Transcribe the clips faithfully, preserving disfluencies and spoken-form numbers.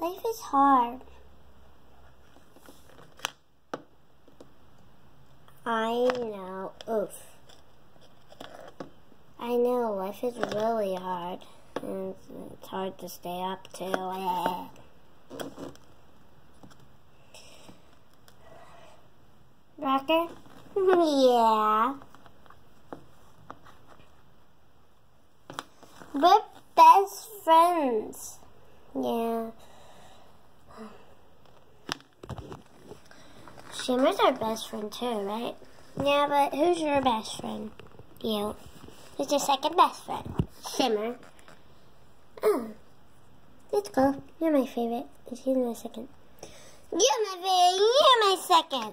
Life is hard. I know. Oof. I know, life is really hard. And it's hard to stay up to. Rocker? Yeah. We're best friends. Yeah. Shimmer's our best friend too, right? Yeah, but who's your best friend? You. Who's your second best friend? Shimmer. Oh. That's cool. You're my favorite. And she's my second. You're my favorite. You're my second.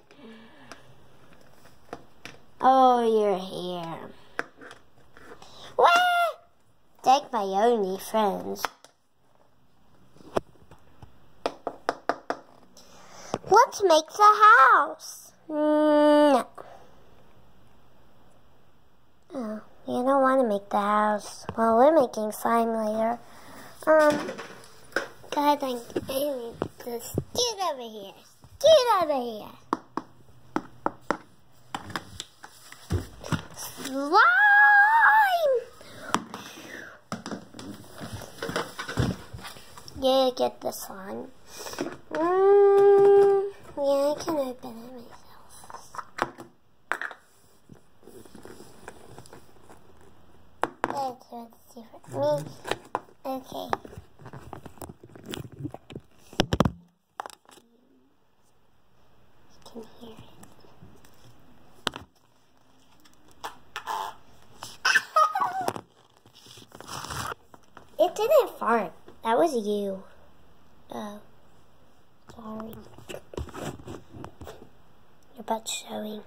Oh, you're here. What? Take my only friends. Let's make the house. No. Oh, you don't want to make the house. Well, we're making slime later. Um, go ahead and just get over here. Get over here. Slime! Yeah, get the slime. Mm, yeah, I can open it myself. That's what's different. Me. Okay. You can hear it. It didn't fart. That was you. Oh. Sorry. Your butt's showing.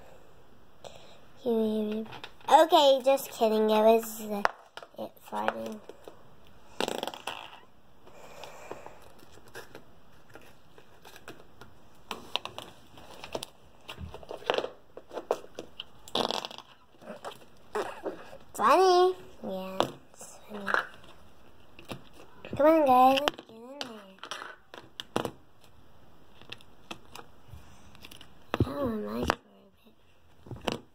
Okay, just kidding. It was uh, it farting. Funny. Yeah, it's funny. Come on, guys. Let's get in there. Oh, nice for a bit.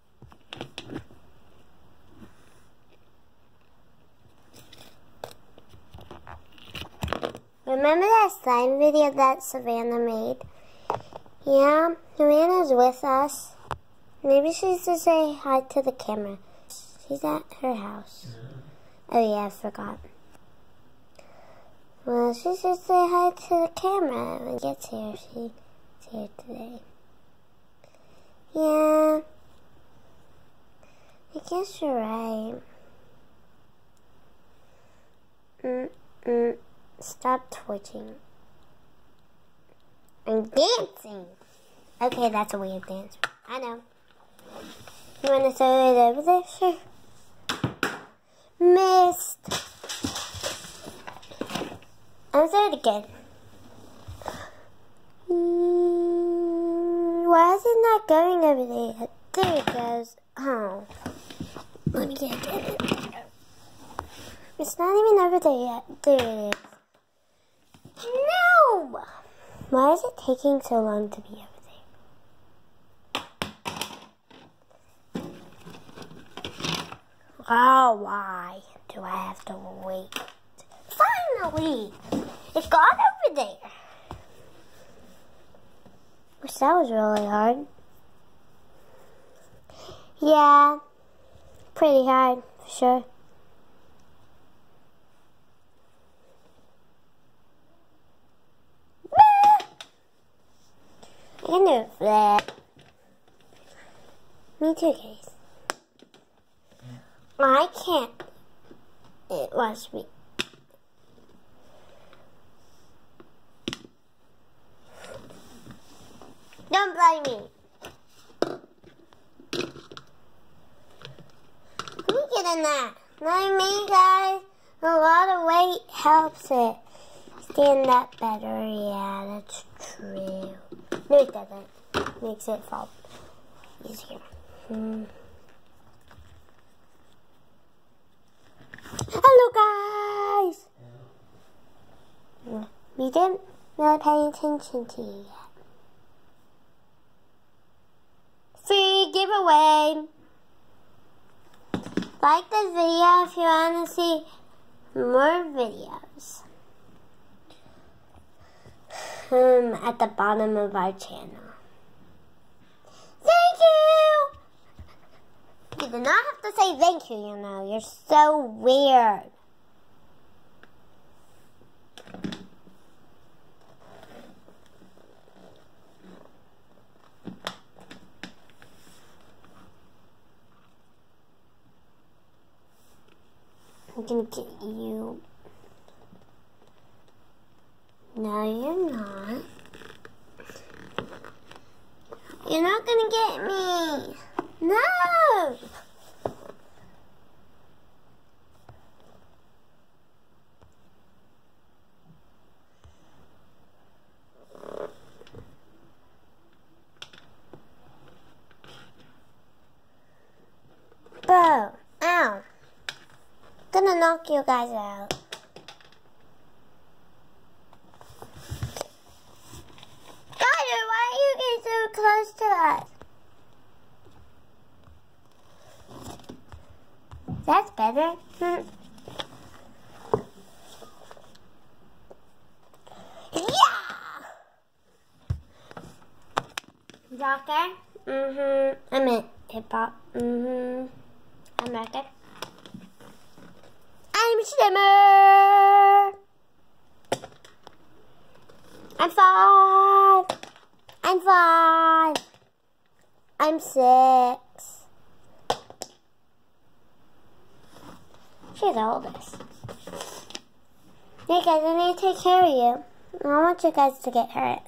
Remember that slime video that Savannah made? Yeah, Savannah's with us. Maybe she's to say hi to the camera. She's at her house. Oh yeah, I forgot. Well, she should say hi to the camera when she gets here. She's here today. Yeah. I guess you're right. Mm-mm. Stop twitching. I'm dancing. Okay, that's a weird dance. I know. You want to throw it over there? Sure. Missed. I'm throw it again. Mm, why is it not going over there? There it goes. Oh. Let me get it. It's not even over there yet. There it is. No! Why is it taking so long to be over there? Oh, why do I have to wait? Finally! It got over there. Which that was really hard. Yeah. Pretty hard, for sure. I can do it flat. Me too, guys. I can't. It was me. Don't blame me. Let me get in that. Not me, guys. A lot of weight helps it stand up better. Yeah, that's true. No, it doesn't. Makes it fall easier. Hmm. Hello, guys. Me didn't Not paying attention to you yet. Free giveaway. Like this video if you want to see more videos. Um, at the bottom of our channel. Thank you! You do not have to say thank you, you know. You're so weird. I'm gonna get you. No, you're not. You're not gonna get me. No! Bro, ow. Gonna knock you guys out. Ryder, why are you getting so close to us? That's better. Hmm. Yeah! Rocker? Mm-hmm. I meant hip-hop. Mm-hmm. I'm rocker. I'm Shimmer! I'm five! I'm five! I'm six. She's the oldest. Hey guys, I need to take care of you. I don't want you guys to get hurt.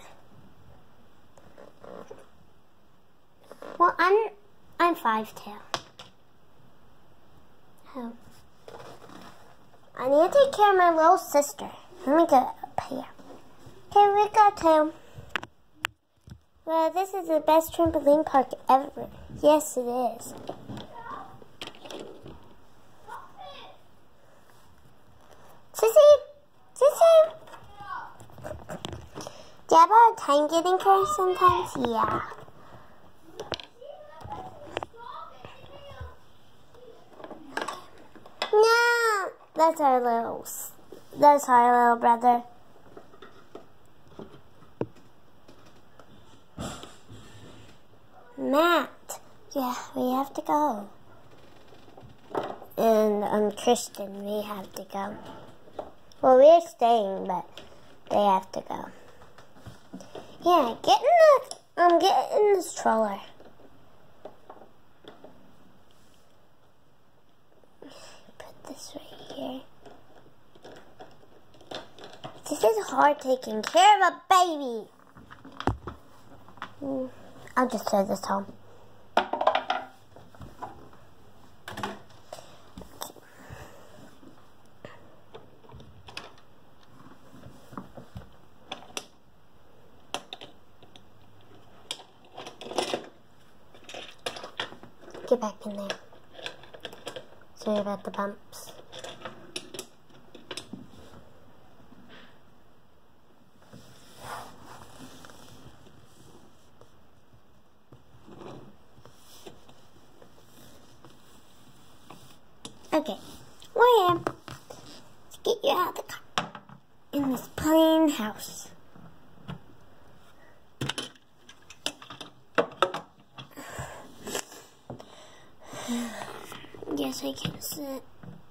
Well, I'm I'm five too. Oh. I need to take care of my little sister. Let me get up here. Okay, we got two. Well, this is the best trampoline park ever. Yes, it is. Sissy! Sissy! Do you have a hard time getting her sometimes? Yeah. No! That's our little, that's our little brother. Matt! Yeah, we have to go. And um, Kristen, we have to go. Well, we're staying, but they have to go. Yeah, get in the, um, get in the stroller. Put this right here. This is hard taking care of a baby. Mm, I'll just throw this home. Get back in there. Sorry about the bumps. Okay, we're here. Let's get you out of the car. In this plain house. Yes, I can sit.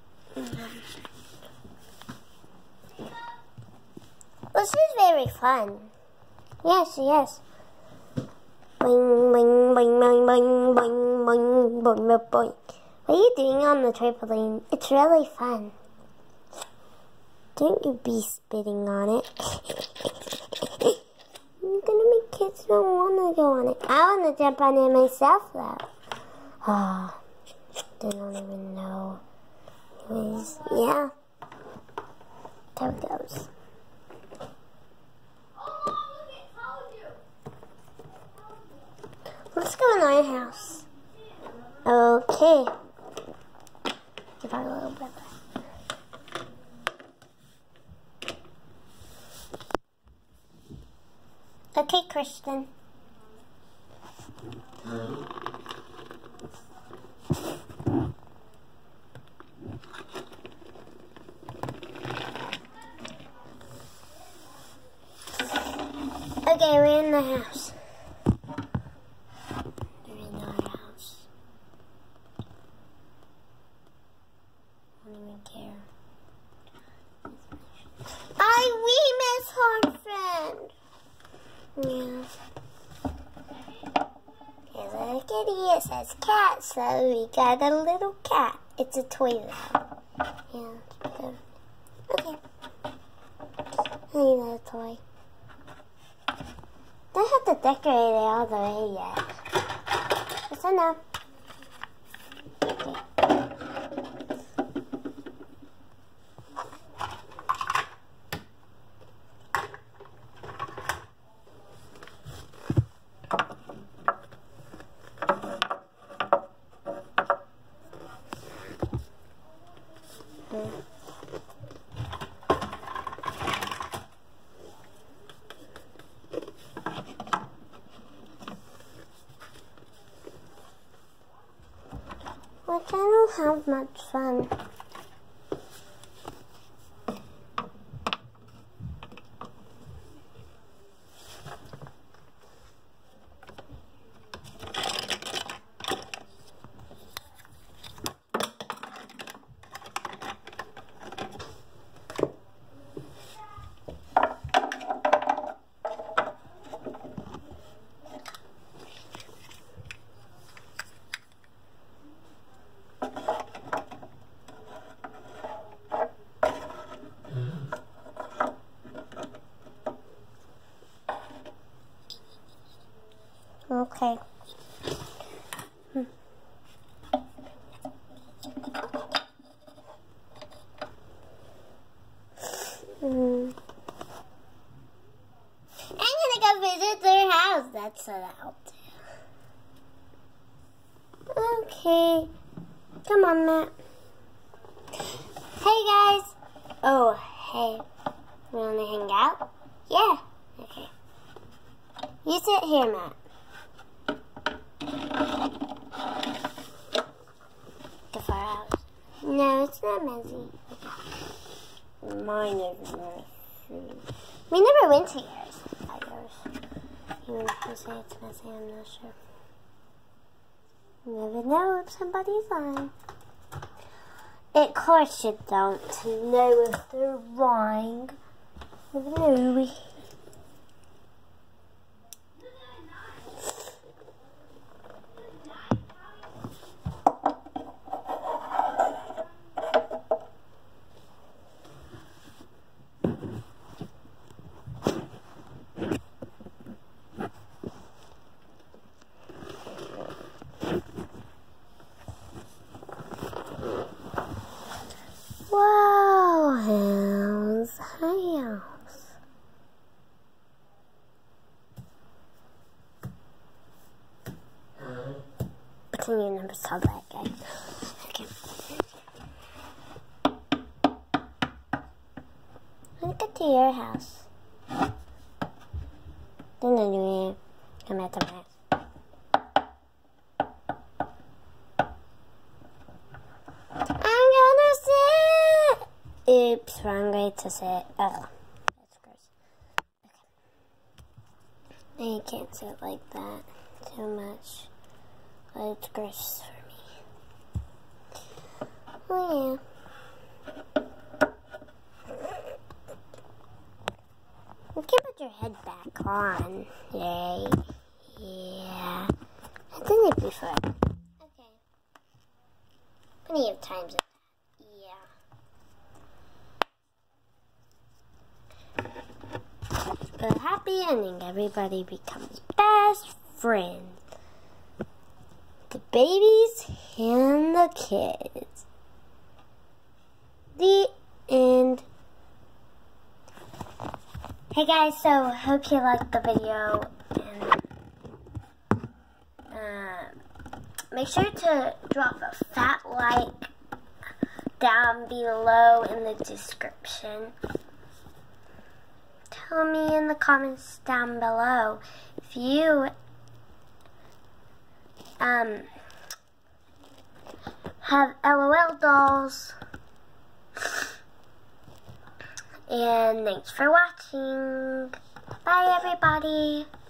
This is very fun. Yes, yes. Boing, boing, boing, boing, boing, boing, boing, boing, boing. What are you doing on the trampoline? It's really fun. Don't you be spitting on it. You're gonna make kids don't want to go on it. I want to jump on it myself, though. Ah. They don't even know. Anyways, yeah. There it goes. Let's go in our house. Okay. Give our little brother. Okay, Kristen. Okay, we're in the house. We're in our house. I don't even care. I we miss our friend. Yeah. Here's a kitty. It says cat, so we got a little cat. It's a toy though. Yeah. So, okay. I need a toy. Don't have to decorate it all the way yet. Just enough. Okay. Like, I don't have much fun. Okay. Hmm. Hmm. I'm gonna go visit their house. That's what I'll do. Okay. Come on, Matt. Hey, guys. Oh, hey. We wanna hang out? Yeah. Okay. You sit here, Matt. The firehouse. No, it's not messy. Mine is messy. We never went to yours. Not yours. Even if you say it's messy, I'm not sure. You never know if somebody's lying. Of course you don't know if they're lying. No. Wow, house, house. Can you never saw that guy? Okay. Let's get to your house. Then anyway, come at the house. Oops, wrong way to say it. Oh, that's gross. Okay. You can't sit like that too much. But it's gross for me. Oh, yeah. You can put your head back on. Yay. Yeah. I've done it before. Okay. Plenty of times. A happy ending. Everybody becomes best friends. The babies and the kids. The end. Hey guys, so hope you liked the video. And uh, make sure to drop a fat like down below in the description. tell me in the comments down below if you um have LOL dolls. And thanks for watching. Bye, everybody.